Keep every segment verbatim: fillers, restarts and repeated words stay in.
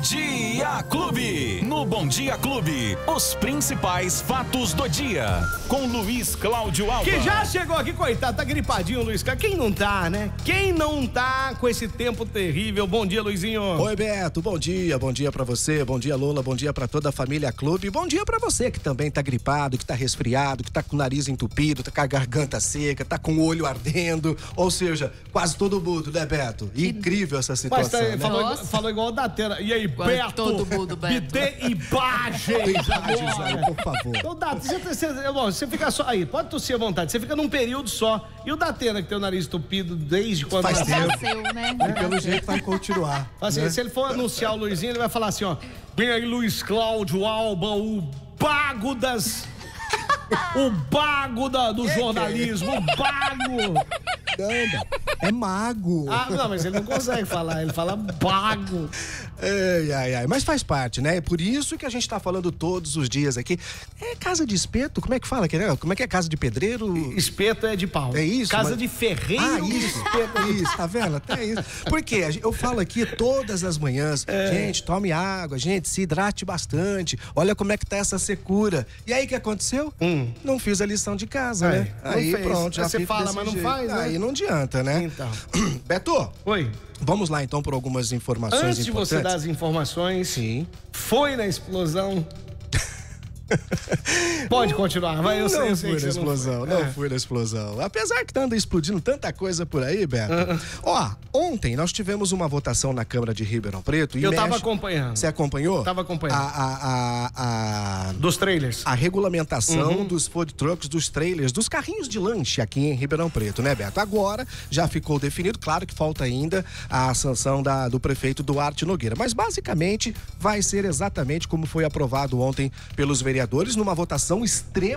Dia Clube. No Bom Dia Clube, os principais fatos do dia. Com Luiz Cláudio Alba. Que já chegou aqui, coitado, tá gripadinho, Luiz. Quem não tá, né? Quem não tá com esse tempo terrível? Bom dia, Luizinho. Oi, Beto, bom dia, bom dia pra você, bom dia, Lola, bom dia pra toda a família Clube, bom dia pra você que também tá gripado, que tá resfriado, que tá com o nariz entupido, tá com a garganta seca, tá com o olho ardendo, ou seja, quase todo mundo, né, Beto? Incrível essa situação, Mas tá, né? falou, falou igual o Datena. E aí, Quase Beto? todo mundo, Beto. Me dê imagens. Imagens aí, por favor. Então, Dato, você, você, você fica só aí, pode tossir à vontade, você fica num período só. E o Datena, que tem o nariz entupido desde quando... Faz nasceu? tempo. Nasceu, né? E pelo jeito vai continuar. Assim, né? Se ele for anunciar o Luizinho, ele vai falar assim, ó. Vem aí, Luiz Cláudio Alba, o bago das... O bago da, do jornalismo, o bago. Não, é mago. Ah, não, mas ele não consegue falar, ele fala bago. Ai, ai, ai. Mas faz parte, né? É por isso que a gente tá falando todos os dias aqui. É casa de espeto? Como é que fala? Como é que é casa de pedreiro? Espeto é de pau. É isso? Casa mas... de ferreiro. Ah, isso. Isso, tá vendo? Até isso. Porque eu falo aqui todas as manhãs, é. gente, tome água, gente, se hidrate bastante. Olha como é que tá essa secura. E aí, o que aconteceu? Hum. Não fiz a lição de casa, é, né? Aí fez. pronto, já Você fico fala, desse mas não jeito. faz, né? Aí não adianta, né? Então. Beto. Oi. Vamos lá, então, por algumas informações Antes importantes. de você dar as informações, sim, foi na explosão. Pode continuar, vai, eu sei, não eu sei fui que na você explosão, não, não, é. fui na explosão. Apesar que tá andando explodindo tanta coisa por aí, Beto. Uh-uh. Ó, ontem nós tivemos uma votação na Câmara de Ribeirão Preto. E Eu mexe... tava acompanhando. Você acompanhou? Tava acompanhando. A, a, a, a... Dos trailers. A regulamentação uhum. dos food trucks, dos trailers, dos carrinhos de lanche aqui em Ribeirão Preto, né, Beto? Agora já ficou definido, claro que falta ainda a sanção da, do prefeito Duarte Nogueira, mas basicamente vai ser exatamente como foi aprovado ontem pelos vereadores, numa votação extremamente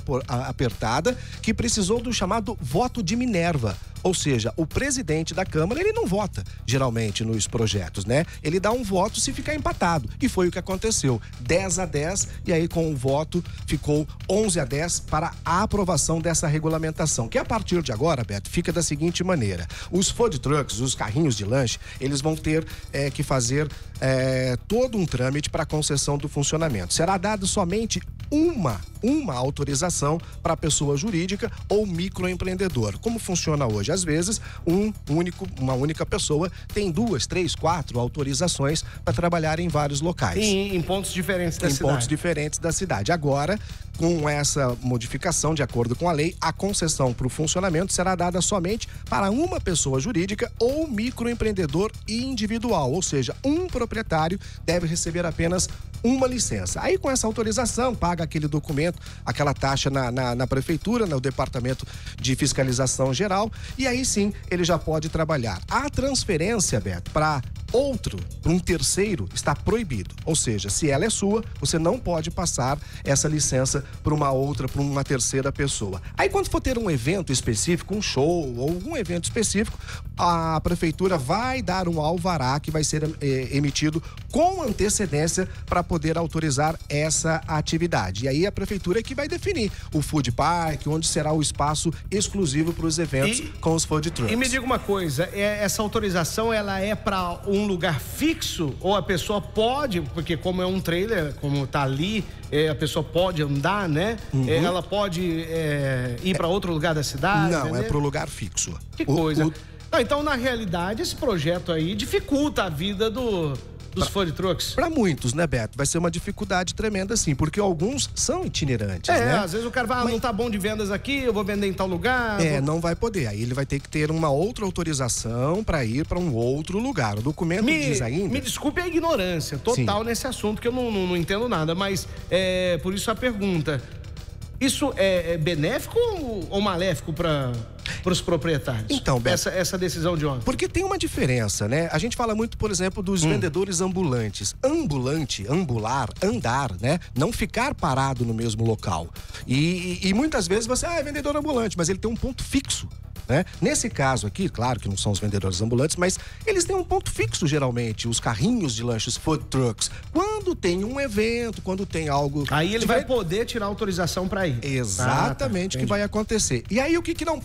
apertada, que precisou do chamado voto de Minerva. Ou seja, o presidente da Câmara, ele não vota, geralmente, nos projetos, né? Ele dá um voto se ficar empatado. E foi o que aconteceu. dez a dez, e aí com o voto ficou onze a dez para a aprovação dessa regulamentação. Que a partir de agora, Beto, fica da seguinte maneira. Os food trucks, os carrinhos de lanche, eles vão ter é, que fazer é, todo um trâmite para a concessão do funcionamento. Será dado somente uma, uma autorização para pessoa jurídica ou microempreendedor. Como funciona hoje? Às vezes, um único, uma única pessoa tem duas, três, quatro autorizações para trabalhar em vários locais. Em, em pontos diferentes da em cidade. Em pontos diferentes da cidade. Agora, com essa modificação, de acordo com a lei, a concessão para o funcionamento será dada somente para uma pessoa jurídica ou microempreendedor individual. Ou seja, um proprietário deve receber apenas uma licença. Aí, com essa autorização, paga aquele documento, aquela taxa na, na, na prefeitura, no departamento de fiscalização geral, e aí sim ele já pode trabalhar. A transferência, Beto, para outro, para um terceiro, está proibido. Ou seja, se ela é sua, você não pode passar essa licença para uma outra, para uma terceira pessoa. Aí, quando for ter um evento específico, um show ou algum evento específico, a prefeitura vai dar um alvará que vai ser eh, emitido com antecedência para poder autorizar essa atividade. E aí a prefeitura é que vai definir o food park, onde será o espaço exclusivo para os eventos e, com os food trucks. E me diga uma coisa, é, essa autorização, ela é para um lugar fixo ou a pessoa pode, porque como é um trailer, como tá ali, é, a pessoa pode andar, né? Uhum. É, ela pode é, ir para outro lugar da cidade? Não, né? é para o lugar fixo. Que o, coisa. O... Não, então, na realidade, esse projeto aí dificulta a vida do... dos food trucks? Para muitos, né, Beto? Vai ser uma dificuldade tremenda, sim, porque alguns são itinerantes, é, né? às vezes o cara vai, ah, Mas... não tá bom de vendas aqui, eu vou vender em tal lugar. É, vou... não vai poder. Aí ele vai ter que ter uma outra autorização para ir para um outro lugar. O documento me, diz ainda... Me desculpe a ignorância total sim. nesse assunto, que eu não, não, não entendo nada, mas é, por isso a pergunta. Isso é, é benéfico ou, ou maléfico para os proprietários? Então, Beto, essa, essa decisão de ontem. Porque tem uma diferença, né? A gente fala muito, por exemplo, dos hum. vendedores ambulantes. Ambulante, ambular, andar, né? Não ficar parado no mesmo local. E, e, e muitas vezes você, ah, é vendedor ambulante, mas ele tem um ponto fixo. Né? Nesse caso aqui, claro que não são os vendedores ambulantes, mas eles têm um ponto fixo geralmente, os carrinhos de lanches, food trucks. Quando tem um evento, quando tem algo... Aí ele vai poder tirar autorização para ir. Exatamente o ah, tá. que vai acontecer. E aí o que, que não pode agora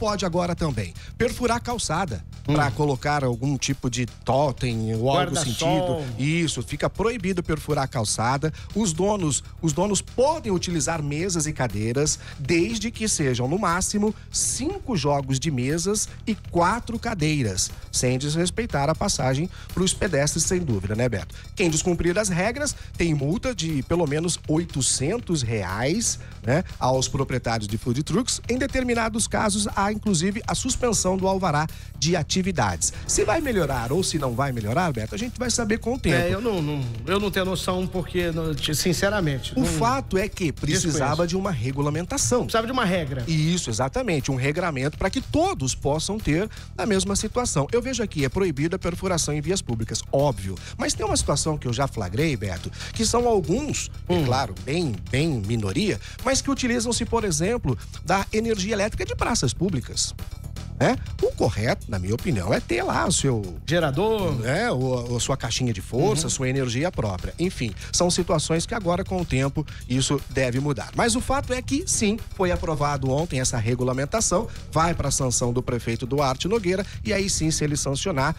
agora também. Perfurar calçada hum. para colocar algum tipo de totem ou algo sentido. Isso, fica proibido perfurar a calçada. Os donos, os donos podem utilizar mesas e cadeiras, desde que sejam, no máximo, cinco jogos de mesas e quatro cadeiras, sem desrespeitar a passagem para os pedestres, sem dúvida, né, Beto? Quem descumprir as regras tem multa de pelo menos oitocentos reais, né, aos proprietários de food trucks. Em determinados casos, há inclusive a suspensão do alvará de atividades. Se vai melhorar ou se não vai melhorar, Beto, a gente vai saber com o tempo. É, eu não, não, eu não tenho noção porque, sinceramente... O não... fato é que precisava Desconheço. de uma regulamentação. Precisava de uma regra. Isso, exatamente, um regramento para que todos possam ter a mesma situação. Eu vejo aqui, é proibida a perfuração em vias públicas, óbvio. Mas tem uma situação que eu já flagrei, Beto, que são alguns, hum. é claro, bem, bem minoria, mas que utilizam-se, por exemplo, da energia elétrica de praças públicas. É? O correto, na minha opinião, é ter lá o seu gerador, é, ou a sua caixinha de força, uhum. sua energia própria. Enfim, são situações que agora, com o tempo, isso deve mudar. Mas o fato é que, sim, foi aprovado ontem essa regulamentação, vai para a sanção do prefeito Duarte Nogueira, e aí sim, se ele sancionar,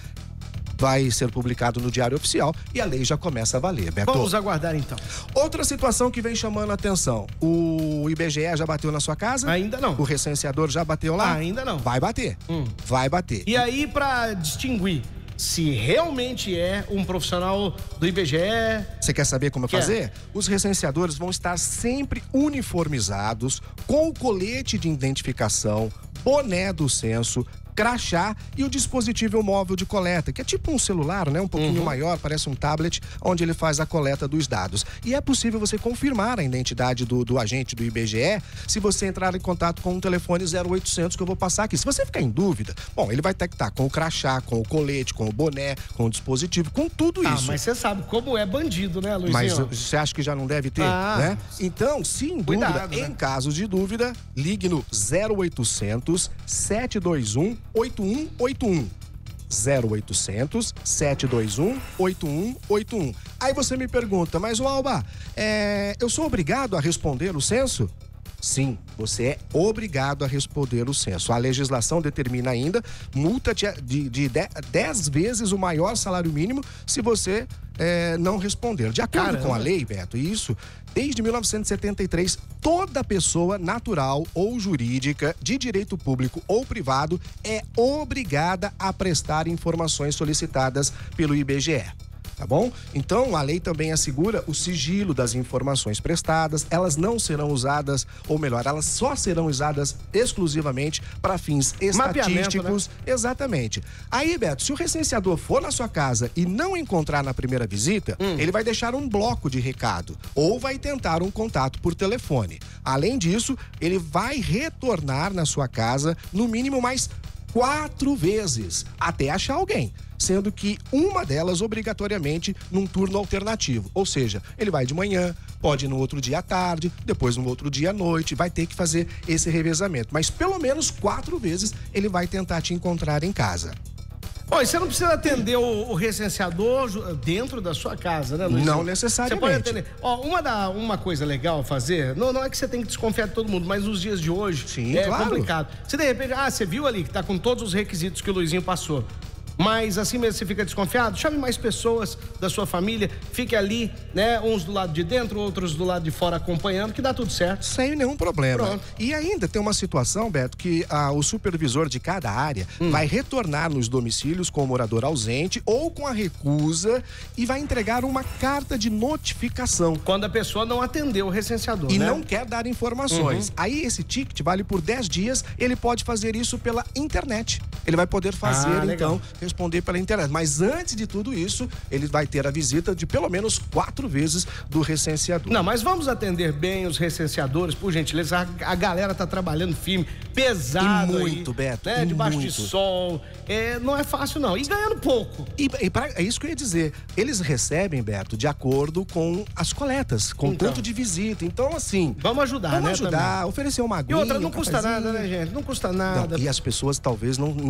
vai ser publicado no Diário Oficial e a lei já começa a valer, Beto. Vamos aguardar então. Outra situação que vem chamando a atenção, o I B G E já bateu na sua casa? Ainda não. O recenseador já bateu lá? Ainda não. Vai bater, hum. vai bater. E aí, para distinguir se realmente é um profissional do I B G E... Você quer saber como quer. fazer? Os recenseadores vão estar sempre uniformizados, com o colete de identificação, boné do censo, crachá e o dispositivo móvel de coleta, que é tipo um celular, né? Um pouquinho uhum. maior, parece um tablet, onde ele faz a coleta dos dados. E é possível você confirmar a identidade do, do agente do I B G E se você entrar em contato com o telefone zero oitocentos que eu vou passar aqui. Se você ficar em dúvida, bom, ele vai ter que estar com o crachá, com o colete, com o boné, com o dispositivo, com tudo ah, isso. Mas você sabe como é bandido, né, Luizinho? Mas você acha que já não deve ter, ah, né? Então, se em dúvida, cuidado, em né? casos de dúvida, ligue no zero oitocentos, sete dois um, oito um oito um. zero oitocentos, sete dois um, oito um oito um. Aí você me pergunta, mas o Alba, é, eu sou obrigado a responder o censo? Sim, você é obrigado a responder o censo. A legislação determina ainda multa de, de, de dez vezes o maior salário mínimo se você é, não responder. De acordo Caramba. com a lei, Beto, isso, desde mil novecentos e setenta e três, toda pessoa natural ou jurídica, de direito público ou privado, é obrigada a prestar informações solicitadas pelo I B G E. Tá bom? Então, a lei também assegura o sigilo das informações prestadas, elas não serão usadas, ou melhor, elas só serão usadas exclusivamente para fins estatísticos. Né? Exatamente. Aí, Beto, se o recenseador for na sua casa e não encontrar na primeira visita, hum. ele vai deixar um bloco de recado ou vai tentar um contato por telefone. Além disso, ele vai retornar na sua casa no mínimo mais quatro vezes até achar alguém, sendo que uma delas obrigatoriamente num turno alternativo, ou seja, ele vai de manhã, pode ir no outro dia à tarde, depois no outro dia à noite, vai ter que fazer esse revezamento, mas pelo menos quatro vezes ele vai tentar te encontrar em casa. Ó, e você não precisa atender o, o recenseador dentro da sua casa, né, Luiz? Não necessariamente. Você pode atender. Ó, uma, da, uma coisa legal a fazer, não, não é que você tem que desconfiar de todo mundo, mas nos dias de hoje Sim, é claro. complicado. Se de repente, ah, você viu ali que tá com todos os requisitos que o Luizinho passou, mas assim mesmo você fica desconfiado, chame mais pessoas da sua família, fique ali, né, uns do lado de dentro, outros do lado de fora acompanhando, que dá tudo certo. Sem nenhum problema. Pronto. E ainda tem uma situação, Beto, que ah, o supervisor de cada área hum. vai retornar nos domicílios com o morador ausente ou com a recusa e vai entregar uma carta de notificação. Quando a pessoa não atendeu o recenseador, e né? não quer dar informações. Uhum. Aí esse ticket vale por dez dias, ele pode fazer isso pela internet. Ele vai poder fazer, ah, então, responder pela internet. Mas antes de tudo isso, ele vai ter a visita de pelo menos quatro vezes do recenseador. Não, mas vamos atender bem os recenseadores, por gentileza. A, a galera tá trabalhando firme, pesado. E muito, aí, Beto. Né? E Debaixo muito. de sol. É, não é fácil, não. E ganhando pouco. E, e pra, é isso que eu ia dizer. Eles recebem, Beto, de acordo com as coletas, com então. tanto de visita. Então, assim. Vamos ajudar, vamos né? ajudar, também. oferecer uma aguinha. E outra, não um custa cafezinho. nada, né, gente? Não custa nada. Não, e as pessoas talvez não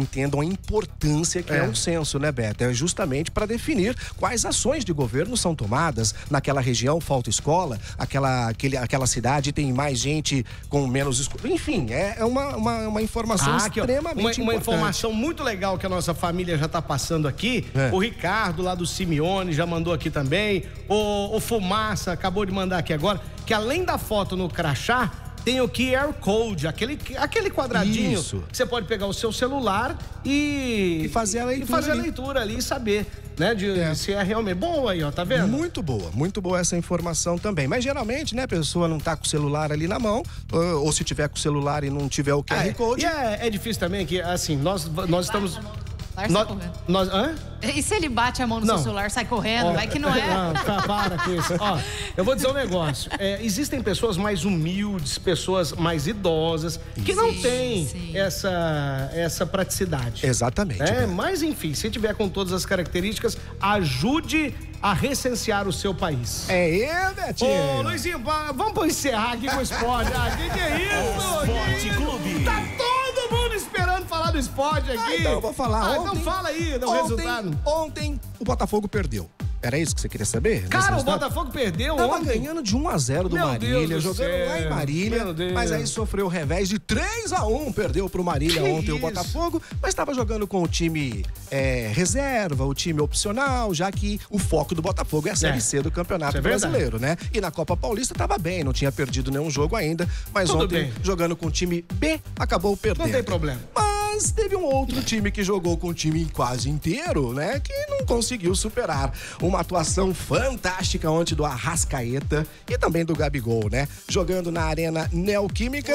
entendam a importância que é, É. um censo, né, Beto? É justamente para definir quais ações de governo são tomadas. Naquela região falta escola, aquela, aquele, aquela cidade tem mais gente com menos escola. Enfim, é, é uma, uma, uma informação Ah, aqui, ó, extremamente uma, uma importante. informação muito legal que a nossa família já tá passando aqui. É. O Ricardo, lá do Simeone, já mandou aqui também. O, o Fumaça acabou de mandar aqui agora, que além da foto no crachá, tem o Q R Code, aquele, aquele quadradinho Isso. que você pode pegar o seu celular e... E fazer a leitura E fazer ali. a leitura ali e saber, né, de É. se é realmente... Boa aí, ó, tá vendo? Muito boa, muito boa essa informação também. Mas geralmente, né, a pessoa não tá com o celular ali na mão, ou, ou se tiver com o celular e não tiver o Q R É, Code. e é, é difícil também que, assim, nós, nós estamos... Sai Nós, correndo. nós, hã? E se ele bate a mão no Não. seu celular, sai correndo, Ó, vai que não é. Não, tá, para com isso. Ó, eu vou dizer um negócio. É, existem pessoas mais humildes, pessoas mais idosas, que não Sim, têm sim. essa, essa praticidade. Exatamente. É, Beto. mas enfim, se tiver com todas as características, ajude a recensear o seu país. É, é, Betinho. Ô, Luizinho, va- vamos encerrar aqui com o esporte. Ah, que que é isso? Esporte Que Clube. isso? Tá todo mundo esperando falar do esporte aqui. Ah, então eu vou falar. Ah, ontem, então fala aí do ontem, resultado. Ontem o Botafogo perdeu. Era isso que você queria saber? Nesse Cara, o resultado? Botafogo perdeu Tava ontem. ganhando de um a zero do Meu Marília, Deus do jogando céu. lá em Marília, Meu Deus. mas aí sofreu o revés de três a um, perdeu pro Marília Que ontem o isso? Botafogo, mas estava jogando com o time é, reserva, o time opcional, já que o foco do Botafogo é a Série É. C do Campeonato Isso é verdade. Brasileiro, né? E na Copa Paulista tava bem, não tinha perdido nenhum jogo ainda, mas Tudo ontem, bem. jogando com o time B, acabou perdendo. Não tem problema. Mas teve um outro time que jogou com o time quase inteiro, né? Que não conseguiu superar. Uma atuação fantástica ontem do Arrascaeta e também do Gabigol, né? Jogando na Arena Neoquímica.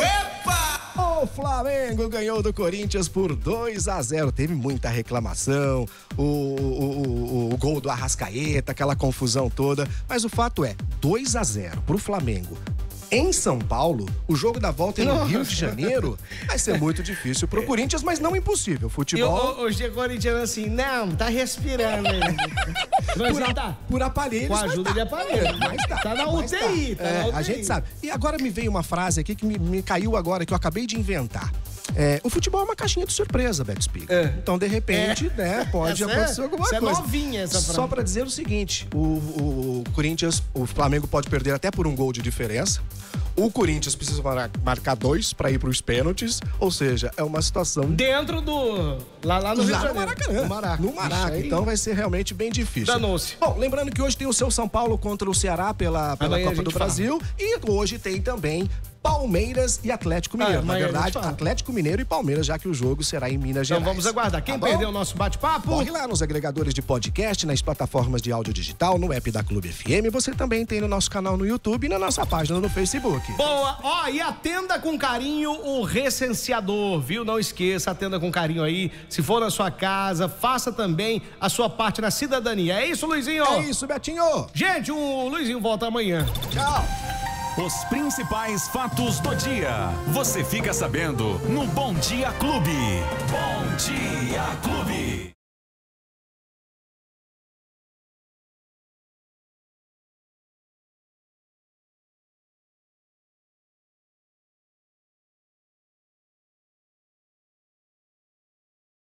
O Flamengo ganhou do Corinthians por dois a zero. Teve muita reclamação, o, o, o, o gol do Arrascaeta, aquela confusão toda. Mas o fato é, dois a zero pro Flamengo. Em São Paulo, o jogo da volta é no Nossa. Rio de Janeiro. Vai ser muito difícil pro Corinthians, mas não impossível. E o- Futebol o- hoje é corintiano assim, não, tá respirando ainda. Mas por, ele a- tá. por aparelhos. Com a mas ajuda tá. de aparelho. Mas tá. Tá na mas U T I, tá É, na U T I. A gente sabe. E agora me veio uma frase aqui que me, me caiu agora, que eu acabei de inventar. É, o futebol é uma caixinha de surpresa, Beto Spiga. É. Então, de repente, né, pode Essa é- acontecer alguma essa é coisa. novinha, essa frase. Só pra dizer o seguinte, o, o, o Corinthians, o Flamengo pode perder até por um gol de diferença. O Corinthians precisa mar- marcar dois pra ir pros pênaltis, ou seja, é uma situação Dentro do... Lá, lá no Rio de lá no Janeiro. Maracanã. No Maraca. No Maraca. Ixi, aí- Então vai ser realmente bem difícil. Danou-se. Bom, lembrando que hoje tem o seu São Paulo contra o Ceará pela, pela Amanhã a Copa gente do fala. Brasil. E hoje tem também Palmeiras e Atlético Mineiro. Ah, Na amanhã a gente verdade, fala. Atlético Mineiro e Palmeiras, já que o jogo será em Minas Então Gerais. vamos aguardar. Quem Tá bom? perdeu o nosso bate-papo... Corre lá nos agregadores de podcast, nas plataformas de áudio digital, no app da Clube F M. Você também tem no nosso canal no YouTube e na nossa página no Facebook. Boa, ó, e atenda com carinho o recenseador, viu? Não esqueça, atenda com carinho aí. Se for na sua casa, faça também a sua parte na cidadania. É isso, Luizinho? É isso, Betinho. Gente, o Luizinho volta amanhã. Tchau. Os principais fatos do dia. Você fica sabendo no Bom Dia Clube. Bom Dia Clube.